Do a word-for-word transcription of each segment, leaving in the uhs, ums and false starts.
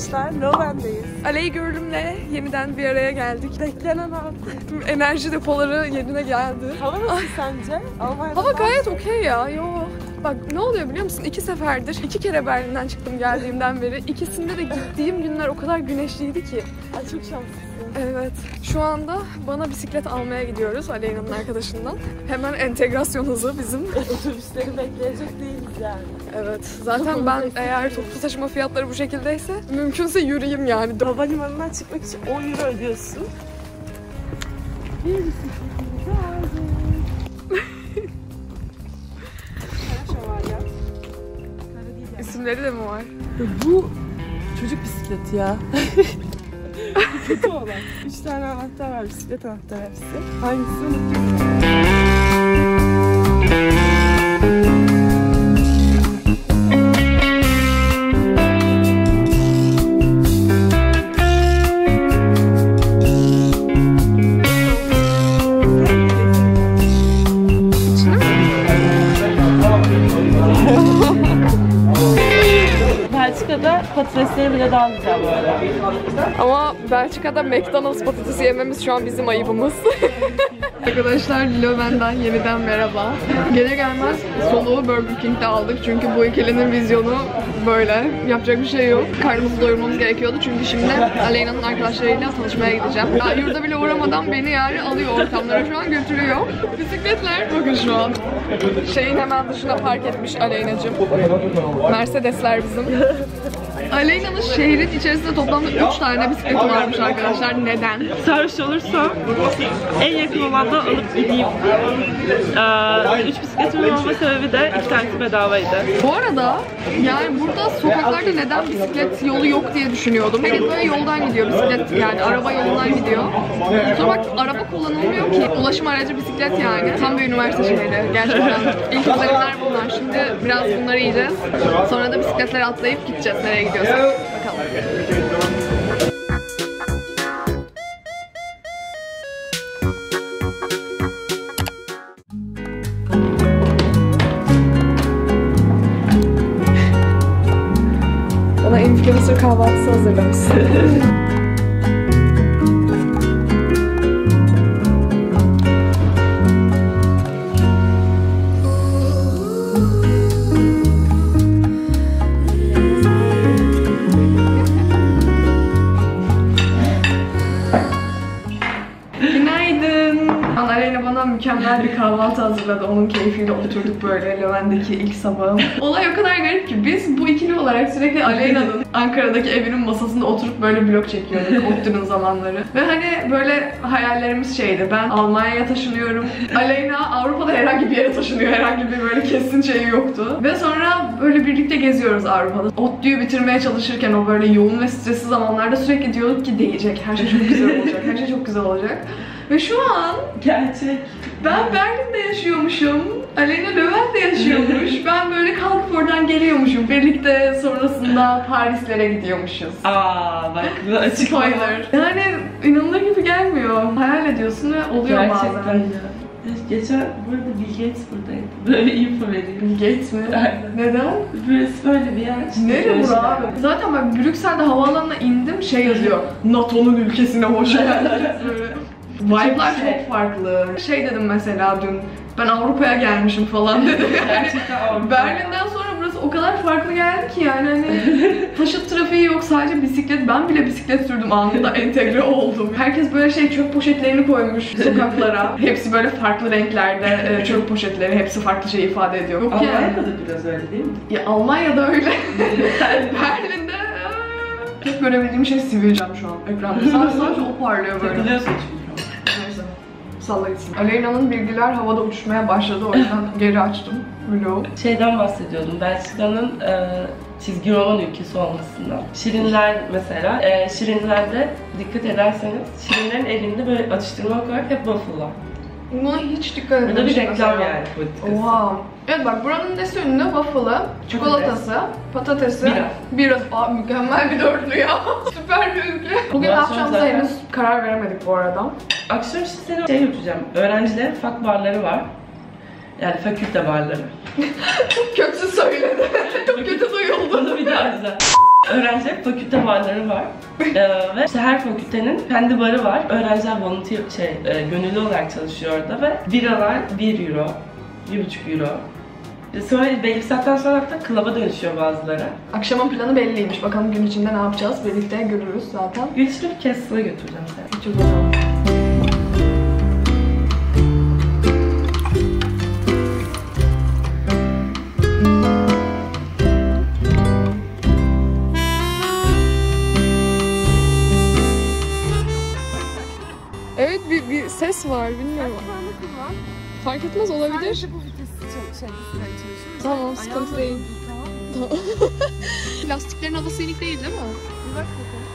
arkadaşlar, Löwen'deyiz. Aley Görülüm'le yeniden bir araya geldik. Beklenen an. Enerji depoları yerine geldi. Hava nasıl sence? Almanya'da Hava gayet okey ya. Yo. Bak ne oluyor biliyor musun? İki seferdir, iki kere Berlin'den çıktım geldiğimden beri. İkisinde de gittiğim günler o kadar güneşliydi ki. Ay çok şanslısın. Evet. Şu anda bana bisiklet almaya gidiyoruz Aleyna'nın arkadaşından. Hemen entegrasyon hızı bizim. Otobüsleri bekleyecek değiliz yani. Evet. Zaten ben eğer toplu taşıma fiyatları bu şekildeyse mümkünse yürüyeyim yani. Havalimanından çıkmak için on euro ödüyorsun. Bir bisikletimizi aldık. İsimleri de mi var? Bu çocuk bisikleti ya. Kötü olan. Üç tane anahtar var, bisiklet anahtarı hepsi. Hangisini unutuyorum? Belçika'da patatesleri bile daha güzel bu arada. Ama Belçika'da McDonald's patatesi yememiz şu an bizim ayıbımız. Arkadaşlar Löwen'den yeniden merhaba. Gelir gelmez soluğu Burger King'de aldık çünkü bu ikilinin vizyonu böyle. Yapacak bir şey yok. Karnımızı doyurmamız gerekiyordu çünkü şimdi Aleyna'nın arkadaşlarıyla tanışmaya gideceğim. Ya, yurda bile uğramadan beni yani alıyor ortamlara şu an götürüyor. Bisikletler bakın şu an. Şeyin hemen dışına park etmiş Aleyna'cığım. Mercedesler bizim. Aleyna'nın şehrin içerisinde toplamda üç tane bisikleti varmış arkadaşlar. Neden? Sarhoş olursa en yakın olandan alıp gideyim. Ee, üç bisikletimin olma sebebi de iki tanesi bedavaydı. Bu arada yani burada sokaklarda neden bisiklet yolu yok diye düşünüyordum. Herkes böyle yoldan gidiyor bisiklet yani araba yolundan gidiyor. Sonra bak araba kullanılmıyor ki. Ulaşım aracı bisiklet yani. Tam bir üniversite şehri gerçekten. İlk izlenimler bunlar. Şimdi biraz bunları yiyeceğiz. Sonra da bisikletlere atlayıp gideceğiz nereye gidiyorsak. Bakalım. Bana influencer kahvaltısı hazırlamışsın. Aleyna bana mükemmel bir kahvaltı hazırladı. Onun keyfiyle oturduk böyle Löwen'deki ilk sabahım. Olay o kadar garip ki biz bu ikili olarak sürekli Aleyna'nın Ankara'daki evinin masasında oturup böyle vlog çekiyorduk ODTÜ'nün zamanları. Ve hani böyle hayallerimiz şeydi. Ben Almanya'ya taşınıyorum. Aleyna Avrupa'da herhangi bir yere taşınıyor. Herhangi bir böyle kesin şeyi yoktu. Ve sonra böyle birlikte geziyoruz Avrupa'da. ODTÜ'yü bitirmeye çalışırken o böyle yoğun ve stresli zamanlarda sürekli diyorduk ki değecek. Her şey çok güzel olacak. Her şey çok güzel olacak. Ve şu an gerçek. Ben Berlin'de yaşıyormuşum. Aleyna Löwen'de yaşıyormuş. Ben böyle kalkıp oradan geliyormuşum. Birlikte sonrasında Parislere gidiyormuşuz. Aa bak bu açık spoiler. Yani inanılır gibi gelmiyor. Hayal ediyorsun ve oluyor gerçekten bazen. Ya. Geçen burada Bill Gates buradaydı. Böyle info veriyor. Bill Gates mi? Neden? Burası böyle bir yer. Nereye bura abi? Zaten bak Brüksel'de havaalanına indim şey yazıyor. NATO'nun ülkesine hoş geldiniz böyle. Vibe'lar çok, çok farklı. Şey dedim mesela dün, ben Avrupa'ya gelmişim falan dedim. Yani Berlin'den sonra burası o kadar farklı geldi ki yani hani taşıt trafiği yok, sadece bisiklet. Ben bile bisiklet sürdüm, anında entegre oldum. Herkes böyle şey çöp poşetlerini koymuş sokaklara. Hepsi böyle farklı renklerde çöp poşetleri, hepsi farklı şey ifade ediyor. Yok Almanya'da yani. da biraz öyle değil mi? Ya Almanya'da öyle. Berlin'de tek görebildiğim şey sivilcem şu an ekranda. Sadece, sadece o parlıyor böyle. Takılıyorsun çünkü. Salla gitsin. Aleyna'nın bilgiler havada uçuşmaya başladı, o yüzden geri açtım vlog. Şeyden bahsediyordum, Belçika'nın e, çizgi roman ülkesi olmasından. Şirinler mesela, e, Şirinler'de dikkat ederseniz Şirinlerin elinde böyle atıştırmalık olarak hep waffle var. Buna hiç dikkat etmedim. Burada bir reklam yani politikası. Oha. Evet bak buranın nesi ünlü? Waffle'ı, çikolatası, patatesi, bira. Biraz Aa, mükemmel bir dörtlü ya. Süper bir ülke. Bugün ne yapacağımıza zaten... henüz karar veremedik bu arada. Akşam işte seni şey yapacağım. Öğrencilerin fak barları var. Yani fakülte barları. Kötü söyledi. Çok kötü duyuldu. Bunu bir daha güzel. Öğrencilerin fakülte barları var. ee, ve işte her fakültenin kendi barı var. Öğrenciler volunteer, şey, e, gönüllü olarak çalışıyor orada ve biralar bir euro, bir buçuk euro. Sonra belli bir saatten sonra da klaba dönüşüyor bazıları. Akşamın planı belliymiş. Bakalım gün içinde ne yapacağız? Birlikte görürüz zaten. Gün içinde bir kez sıra götüreceğim seni. Çok güzel. Evet, bir, bir ses var, bilmiyorum. Fark etmez, olabilir. Sadece bu vitesi çok şey, çalışıyor. Tamam, sıkıntı değil. Tamam. Lastiklerin havası inik değil değil mi? Bir bak bakalım.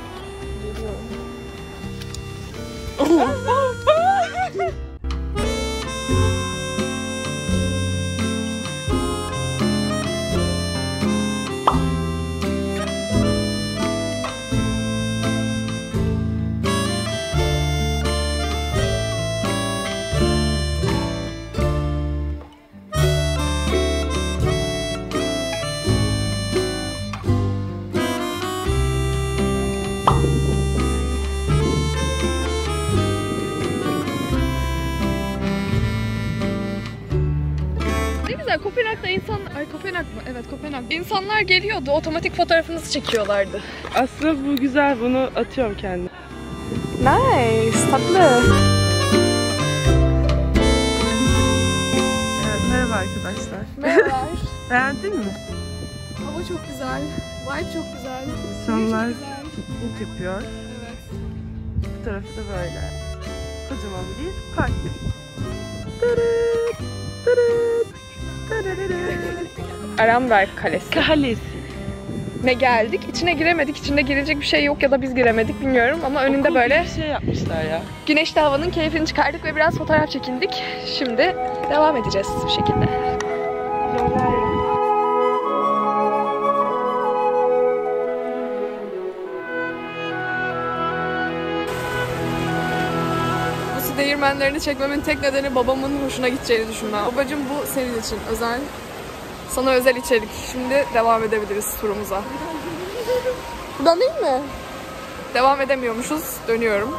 Kopenhag'da insan... Ay Kopenhag mı? Evet, Kopenhag. İnsanlar geliyordu, otomatik fotoğrafınızı çekiyorlardı. Aslında bu güzel, bunu atıyorum kendim. Nice, tatlı. Evet, merhaba arkadaşlar. Merhabalar. Beğendin mi? Hava çok güzel, vibe çok güzel. İnsanlar Çok güzel. mut yapıyor. Evet. Bu tarafı da böyle. Kocaman bir park. Tırıt, tırıt. Arenberg Kalesi. Kalesi. Ne geldik? İçine giremedik. İçinde girecek bir şey yok ya da biz giremedik bilmiyorum ama önünde böyle bir şey yapmışlar ya. güneşli havanın keyfini çıkardık ve biraz fotoğraf çekindik. Şimdi devam edeceğiz bu şekilde. Bu su değirmenlerini çekmemin tek nedeni babamın hoşuna gideceğini düşünmem. Babacım, bu senin için özel. Sana özel içerik. Şimdi devam edebiliriz turumuza. Buradan değil mi? Devam edemiyormuşuz. Dönüyorum.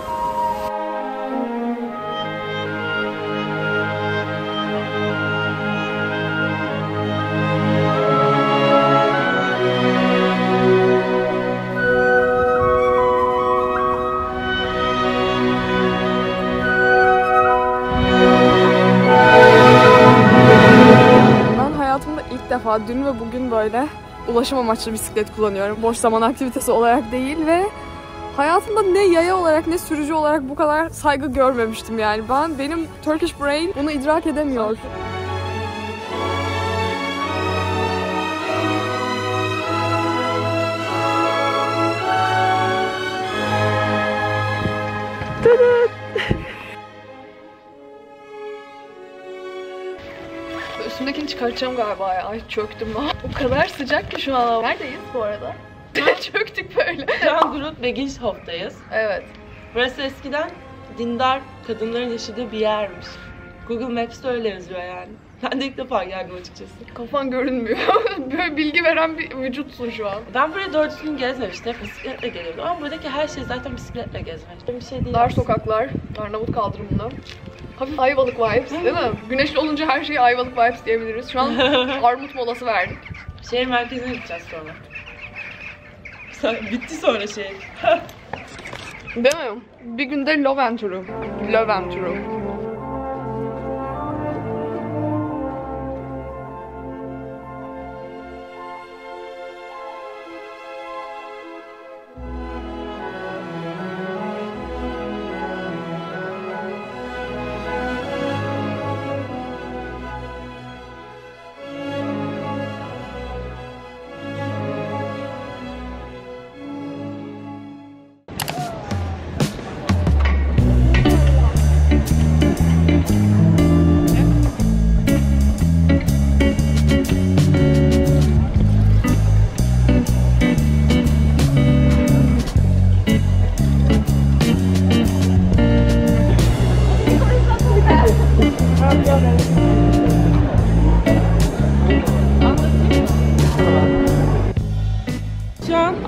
İlk defa dün ve bugün böyle ulaşım amaçlı bisiklet kullanıyorum. Boş zaman aktivitesi olarak değil ve hayatımda ne yaya olarak ne sürücü olarak bu kadar saygı görmemiştim yani. Ben, benim Turkish brain bunu idrak edemiyor. Üstümdekini çıkartacağım galiba ya. Ay çöktüm lan. O kadar sıcak ki şu an. Neredeyiz bu arada? Çöktük böyle. Şu an Grut Beginshof'tayız. Evet. Burası eskiden dindar kadınların yaşadığı bir yermiş. Google Maps'te öyle yazıyor yani. Ben de ilk defa geldim açıkçası. Kafan görünmüyor. Böyle bilgi veren bir vücutsun şu an. Ben buraya doğru düzgün gezmemiştim. Bisikletle geliyordum ama buradaki her şey zaten bisikletle gezmek. Bir şey değil. Dar sokaklar, Arnavut kaldırımında. Hafif Ayvalık vibes değil mi? Güneşli olunca her şeyi Ayvalık vibes diyebiliriz. Şu an armut molası verdik. Şehir merkezine gideceğiz sonra. Bitti sonra şehir. Değil mi? Bir günde Löwen turu. Löwen turu.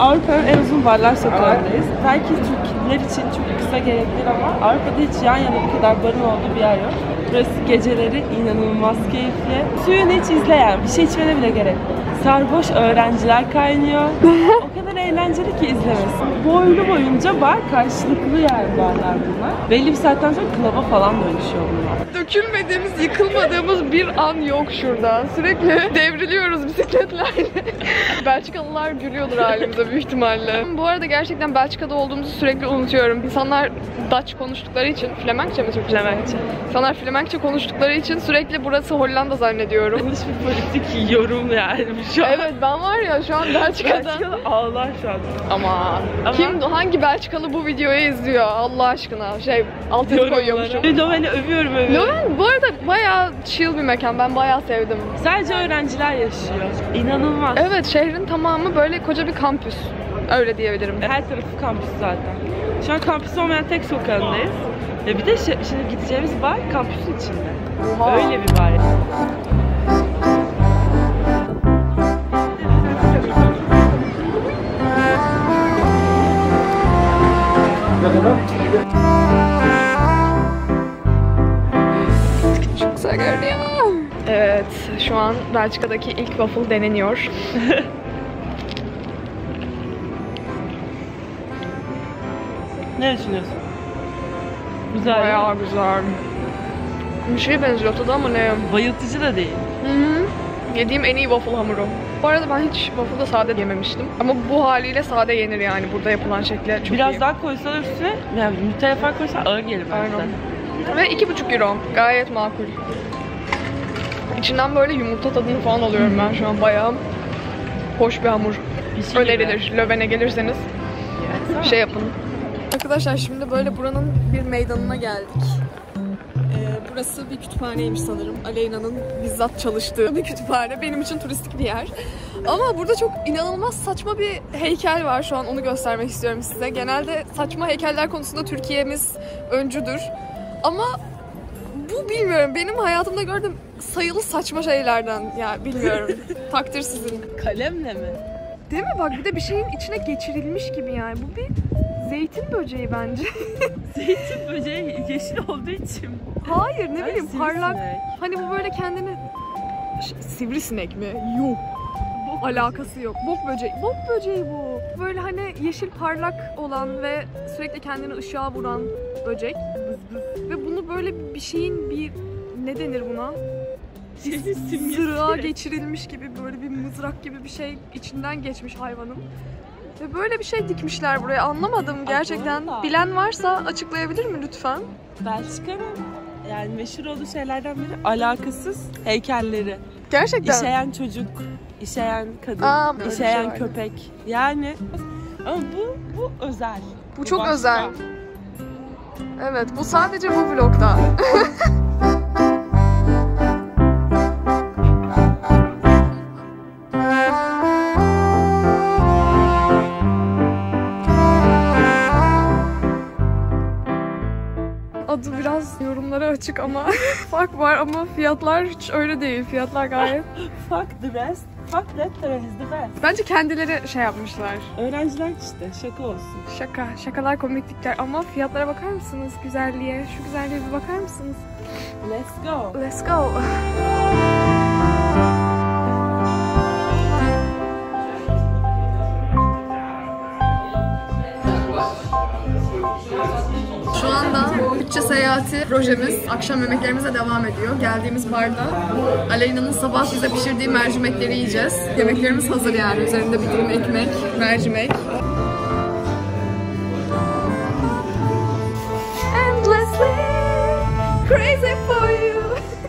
Avrupa'nın en uzun barlar sokağındayız. Belki Türkler için çok kısa gelebilir ama Avrupa'da hiç yan yana bu kadar barın olduğu bir yer yok. Burası geceleri inanılmaz keyifli. Suyunu hiç izleyen, bir şey içmene bile gerek yok. Sarhoş öğrenciler kaynıyor. O kadar eğlenceli ki izlemesin. Boylu boyunca bar, karşılıklı yani barlar bunlar. Belli bir saatten sonra klaba falan dönüşüyor bunlar. Dökülmediğimiz, yıkılmadığımız bir an yok şurada. Sürekli devriliyoruz bisikletlerle. Belçikalılar gülüyordur halimize büyük ihtimalle. Bu arada gerçekten Belçika'da olduğumuzu sürekli unutuyorum. İnsanlar Dutch konuştukları için, Flemenkçe mi Türkçe? Flemenkçe. İnsanlar Flemenkçe konuştukları için sürekli burası Hollanda zannediyorum. Yanlış bir politik yorum yani şu an. Evet, ben var ya şu an Belçika'dan... Belçikalı ağlar şu an. Ama, Ama kim, hangi Belçikalı bu videoyu izliyor Allah aşkına? Şey, alt yazı koyuyormuşum. Löwen'i övüyorum övüyorum. Löwen bu arada bayağı chill bir mekan. Ben bayağı sevdim. Sadece öğrenciler yaşıyor. İnanılmaz. Evet, şehrin tamamı böyle koca bir kampüs. Öyle diyebilirim. Her tarafı kampüs zaten. Şu an kampüs olmayan tek sokağındayız. Ve bir de şi- şimdi gideceğimiz bar kampüsün içinde. Oha. Öyle bir bar. Çok güzel görünüyor. Evet, şu an Belçika'daki ilk waffle deneniyor. Ne düşünüyorsun? Güzel. Bayağı güzel. Bir şeye benziyor tadı ama ne? Bayıltıcı da değil. Hı hı. Yediğim en iyi waffle hamuru. Bu arada ben hiç waffle'da sade yememiştim. Ama bu haliyle sade yenir yani burada yapılan şekli çok Biraz iyi. daha koysalar üstüne, yani Nutella falan koysalar ağır gelir bence. Aynen. Ve iki buçuk euro. Gayet makul. İçinden böyle yumurta tadını falan alıyorum ben şu an. Bayağı hoş bir hamur. Bir şey Önerilir. gibi. Löwen'e gelirseniz bir şey yapın. Arkadaşlar şimdi böyle buranın bir meydanına geldik. Ee, burası bir kütüphaneymiş sanırım. Aleyna'nın bizzat çalıştığı bir kütüphane. Benim için turistik bir yer. Ama burada çok inanılmaz saçma bir heykel var. Şu an onu göstermek istiyorum size. Genelde saçma heykeller konusunda Türkiye'miz öncüdür. Ama bu bilmiyorum. Benim hayatımda gördüğüm sayılı saçma şeylerden. Ya bilmiyorum. Takdir sizin. Kalemle mi? Değil mi? Bak bir de bir şeyin içine geçirilmiş gibi yani. Bu bir zeytin böceği bence. Zeytin böceği yeşil olduğu için. Hayır ne Ay, bileyim sivrisinek. parlak. Hani bu böyle kendini... Ş- Sivrisinek mi? Yok. Bok Alakası yok. Bok böceği. Bok böceği bu. Böyle hani yeşil parlak olan ve sürekli kendini ışığa vuran böcek. Ve bunu böyle bir şeyin bir... Ne denir buna? Şeyin simgesi. Zırha geçirilmiş gibi böyle bir mızrak gibi bir şey içinden geçmiş hayvanın. Ve böyle bir şey dikmişler buraya. Anlamadım gerçekten. Aslında. Bilen varsa açıklayabilir mi lütfen? Belçika'nın yani meşhur olduğu şeylerden biri alakasız heykelleri. Gerçekten. İşeyen çocuk, işeyen kadın, Aa, böyle bir şey işeyen var. köpek. Yani ama bu bu özel. Bu çok başka. özel. Evet, bu sadece bu vlogda. Adı biraz yorumlara açık ama fark var ama fiyatlar hiç öyle değil. Fiyatlar gayet. Fuck the rest, fuck that the rest is the best. Bence kendileri şey yapmışlar. Öğrenciler işte şaka olsun. Şaka, şakalar komiklikler ama fiyatlara bakar mısınız? Güzelliğe, şu güzelliğe bir bakar mısınız? Let's go. Let's go. Şu anda bütçe seyahati projemiz akşam yemeklerimize devam ediyor. Geldiğimiz barda Aleyna'nın sabah bize pişirdiği mercimekleri yiyeceğiz. Yemeklerimiz hazır yani. Üzerinde bir dilim ekmek, mercimek. Endlessly crazy for you.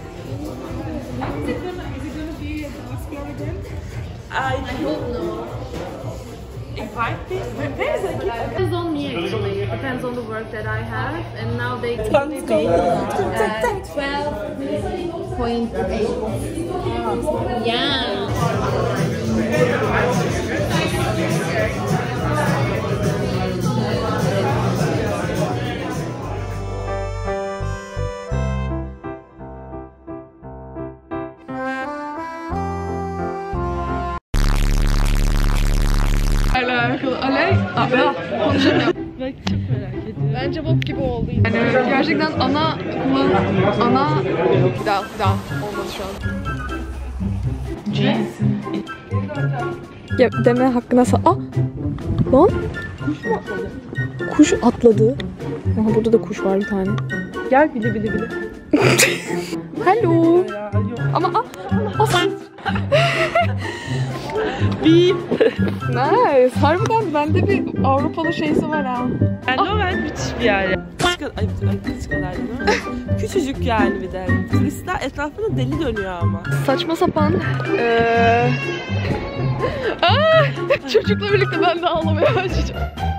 I don't know. Invite this. Where is it? Depends on me actually. It depends on the work that I have, and now they told me at twelve point eight. Yeah. Alakalı Ah, konuşamıyorum. Ben çok merak ediyorum. Bence bok gibi oldu. Yani gerçekten ana kullan ana bir daha bir daha olmadı şu an. Ya deme hakkına sa... Ah! Lan! Kuş mu atladı? Kuş atladı. Aha burada da kuş var bir tane. Gel bile bile bile. Hello. Ama ah! Ah! Beep. Nice. Harbiden bende bir Avrupalı şeysi var ha. Yani o ben müthiş bir yer. Kız kadar, ay, ay kız kadar değil mi? Küçücük yani bir de. Turistler etrafında deli dönüyor ama. Saçma sapan. Ee... Aa! Çocukla birlikte ben de ağlamaya başlayacağım.